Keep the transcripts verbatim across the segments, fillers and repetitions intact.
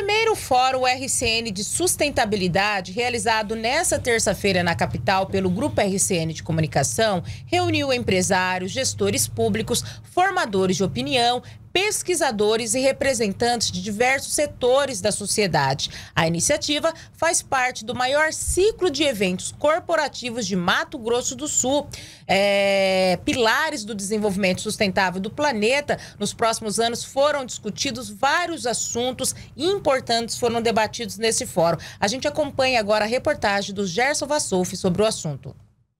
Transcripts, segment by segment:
primeiro Fórum R C N de Sustentabilidade, realizado nesta terça-feira na capital pelo Grupo R C N de Comunicação, reuniu empresários, gestores públicos, formadores de opinião, pesquisadores e representantes de diversos setores da sociedade. A iniciativa faz parte do maior ciclo de eventos corporativos de Mato Grosso do Sul. É, pilares do desenvolvimento sustentável do planeta. Nos próximos anos foram discutidos vários assuntos importantes foram debatidos nesse fórum. A gente acompanha agora a reportagem do Gerson Vassouf sobre o assunto.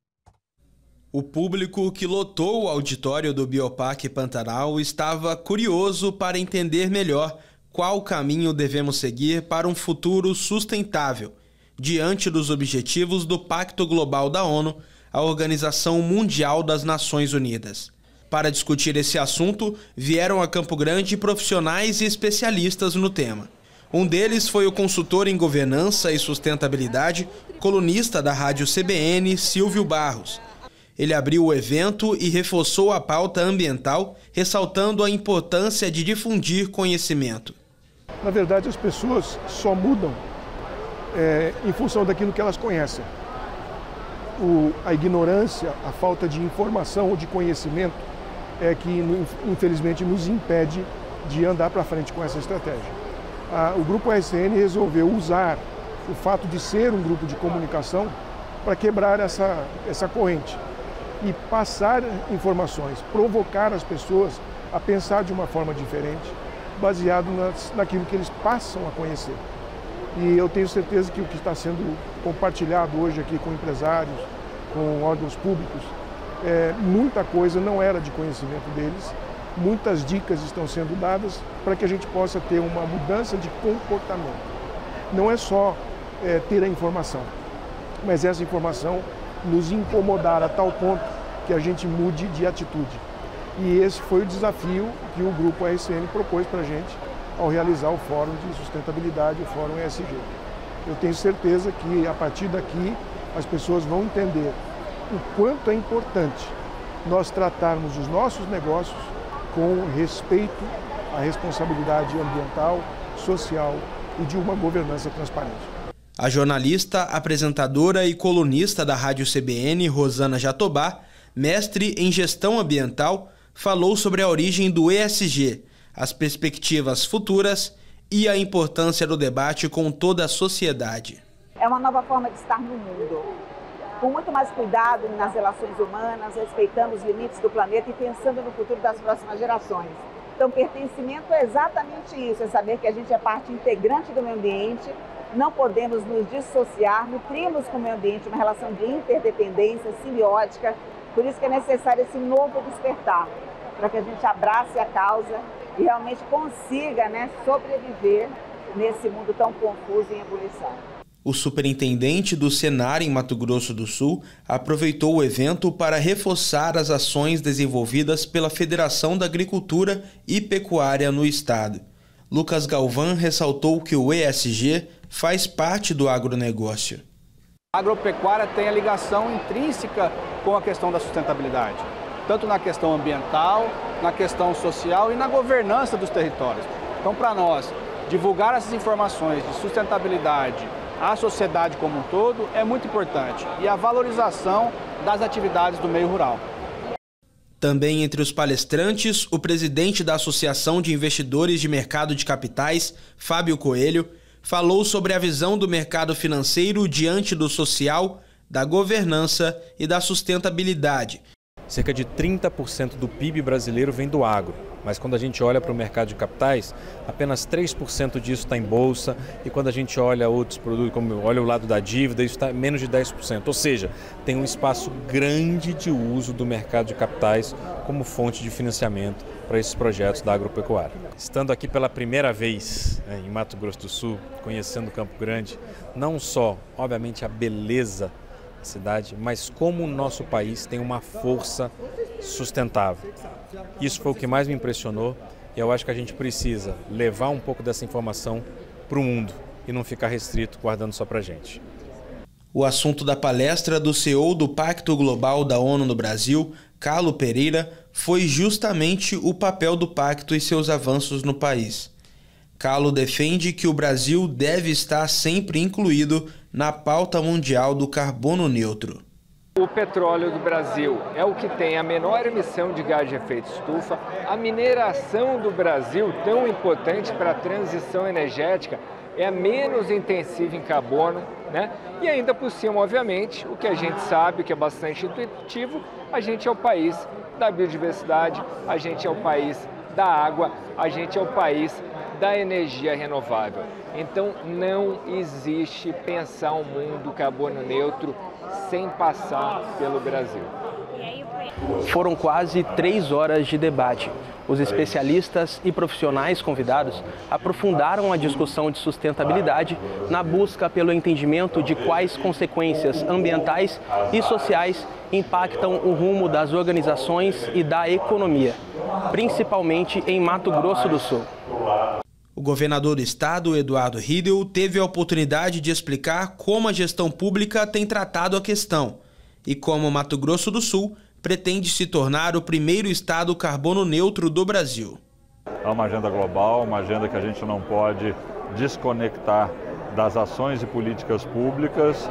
O público que lotou o auditório do Bioparque Pantanal estava curioso para entender melhor qual caminho devemos seguir para um futuro sustentável, diante dos objetivos do Pacto Global da ONU, a Organização Mundial das Nações Unidas. Para discutir esse assunto, vieram a Campo Grande profissionais e especialistas no tema. Um deles foi o consultor em governança e sustentabilidade, colunista da Rádio C B N, Silvio Barros. Ele abriu o evento e reforçou a pauta ambiental, ressaltando a importância de difundir conhecimento. Na verdade, as pessoas só mudam é, em função daquilo que elas conhecem. O, a ignorância, a falta de informação ou de conhecimento é que, infelizmente, nos impede de andar para frente com essa estratégia. Ah, o Grupo R C N resolveu usar o fato de ser um grupo de comunicação para quebrar essa, essa corrente e passar informações, provocar as pessoas a pensar de uma forma diferente, baseado nas, naquilo que eles passam a conhecer. E eu tenho certeza que o que está sendo compartilhado hoje aqui com empresários, com órgãos públicos, é, muita coisa não era de conhecimento deles, muitas dicas estão sendo dadas para que a gente possa ter uma mudança de comportamento. Não é só é, ter a informação, mas essa informação nos incomodar a tal ponto que a gente mude de atitude. E esse foi o desafio que o Grupo R C N propôs para a gente ao realizar o Fórum de Sustentabilidade, o Fórum E S G. Eu tenho certeza que a partir daqui as pessoas vão entender o quanto é importante nós tratarmos os nossos negócios com respeito à responsabilidade ambiental, social e de uma governança transparente. A jornalista, apresentadora e colunista da Rádio C B N, Rosana Jatobá, mestre em gestão ambiental, falou sobre a origem do E S G, as perspectivas futuras e a importância do debate com toda a sociedade. É uma nova forma de estar no mundo, com muito mais cuidado nas relações humanas, respeitando os limites do planeta e pensando no futuro das próximas gerações. Então, pertencimento é exatamente isso, é saber que a gente é parte integrante do meio ambiente, não podemos nos dissociar, nutrimos com o meio ambiente uma relação de interdependência, simbiótica, por isso que é necessário esse novo despertar, para que a gente abrace a causa e realmente consiga, né, sobreviver nesse mundo tão confuso e em ebulição. O superintendente do Senar em Mato Grosso do Sul aproveitou o evento para reforçar as ações desenvolvidas pela Federação da Agricultura e Pecuária no estado. Lucas Galvão ressaltou que o E S G faz parte do agronegócio. A agropecuária tem a ligação intrínseca com a questão da sustentabilidade, tanto na questão ambiental, na questão social e na governança dos territórios. Então, para nós, divulgar essas informações de sustentabilidade à sociedade como um todo é muito importante, e a valorização das atividades do meio rural. Também entre os palestrantes, o presidente da Associação de Investidores de Mercado de Capitais, Fábio Coelho, falou sobre a visão do mercado financeiro diante do social, da governança e da sustentabilidade. Cerca de trinta por cento do P I B brasileiro vem do agro, mas quando a gente olha para o mercado de capitais, apenas três por cento disso está em bolsa, e quando a gente olha outros produtos, como olha o lado da dívida, isso está menos de dez por cento. Ou seja, tem um espaço grande de uso do mercado de capitais como fonte de financiamento para esses projetos da agropecuária. Estando aqui pela primeira vez, né, em Mato Grosso do Sul, conhecendo Campo Grande, não só, obviamente, a beleza da cidade, mas como o nosso país tem uma força sustentável. Isso foi o que mais me impressionou, e eu acho que a gente precisa levar um pouco dessa informação para o mundo e não ficar restrito guardando só para a gente. O assunto da palestra do C E O do Pacto Global da ONU no Brasil, Carlo Pereira, foi justamente o papel do pacto e seus avanços no país. Kahlo defende que o Brasil deve estar sempre incluído na pauta mundial do carbono neutro. O petróleo do Brasil é o que tem a menor emissão de gás de efeito estufa. A mineração do Brasil, tão importante para a transição energética, é a menos intensiva em carbono, né? E ainda por cima, obviamente, o que a gente sabe, que é bastante intuitivo, a gente é o país da biodiversidade, a gente é o país da água, a gente é o país da energia renovável. Então não existe pensar um mundo carbono neutro sem passar pelo Brasil. Foram quase três horas de debate. Os especialistas e profissionais convidados aprofundaram a discussão de sustentabilidade na busca pelo entendimento de quais consequências ambientais e sociais impactam o rumo das organizações e da economia, principalmente em Mato Grosso do Sul. O governador do estado, Eduardo Riedel, teve a oportunidade de explicar como a gestão pública tem tratado a questão e como Mato Grosso do Sul pretende se tornar o primeiro estado carbono neutro do Brasil. É uma agenda global, uma agenda que a gente não pode desconectar das ações e políticas públicas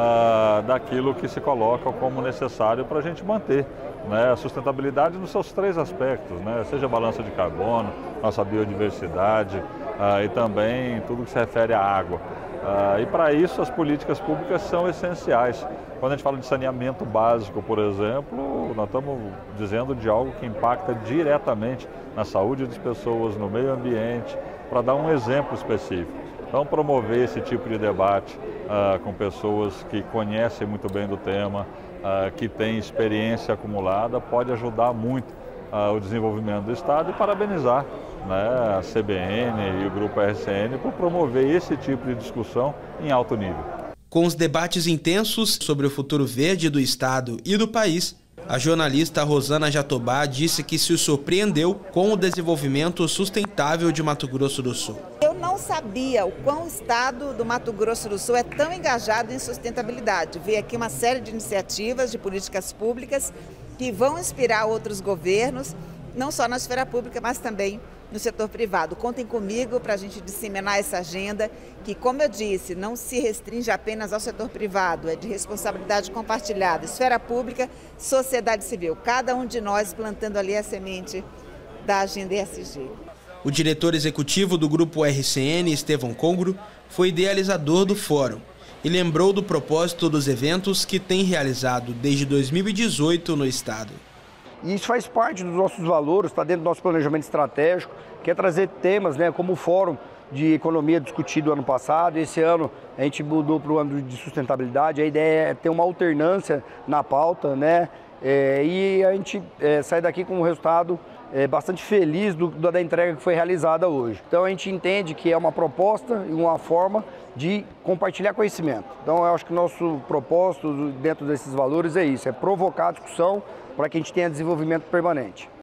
uh, daquilo que se coloca como necessário para a gente manter, né, a sustentabilidade nos seus três aspectos, né, seja a balança de carbono, nossa biodiversidade uh, e também tudo que se refere à água. Uh, e para isso as políticas públicas são essenciais. Quando a gente fala de saneamento básico, por exemplo, nós estamos dizendo de algo que impacta diretamente na saúde das pessoas, no meio ambiente, para dar um exemplo específico. Então, promover esse tipo de debate uh, com pessoas que conhecem muito bem do tema, uh, que têm experiência acumulada, pode ajudar muito uh, o desenvolvimento do Estado e parabenizar, né, a C B N e o Grupo R C N por promover esse tipo de discussão em alto nível. Com os debates intensos sobre o futuro verde do Estado e do país, a jornalista Rosana Jatobá disse que se surpreendeu com o desenvolvimento sustentável de Mato Grosso do Sul. Eu não sabia o quão o estado do Mato Grosso do Sul é tão engajado em sustentabilidade. Vi aqui uma série de iniciativas de políticas públicas que vão inspirar outros governos, não só na esfera pública, mas também no setor privado. Contem comigo para a gente disseminar essa agenda, que, como eu disse, não se restringe apenas ao setor privado, é de responsabilidade compartilhada, esfera pública, sociedade civil, cada um de nós plantando ali a semente da agenda E S G. O diretor executivo do Grupo R C N, Estevão Congro, foi idealizador do fórum e lembrou do propósito dos eventos que tem realizado desde dois mil e dezoito no estado. E isso faz parte dos nossos valores, está dentro do nosso planejamento estratégico, que é trazer temas, né, como o Fórum de Economia discutido ano passado. Esse ano a gente mudou para o âmbito de sustentabilidade. A ideia é ter uma alternância na pauta, né, é, e a gente é, sai daqui com um resultado é, bastante feliz do, da entrega que foi realizada hoje. Então a gente entende que é uma proposta e uma forma de compartilhar conhecimento. Então eu acho que o nosso propósito dentro desses valores é isso, é provocar a discussão para que a gente tenha desenvolvimento permanente.